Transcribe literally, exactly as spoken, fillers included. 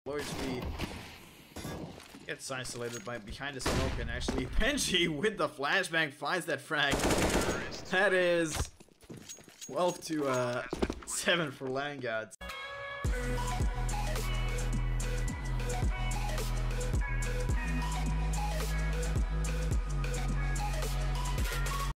low H P. Gets isolated by behind the smoke, and actually BENDJI with the flashbang finds that frag. That is twelve to seven for Land Gods.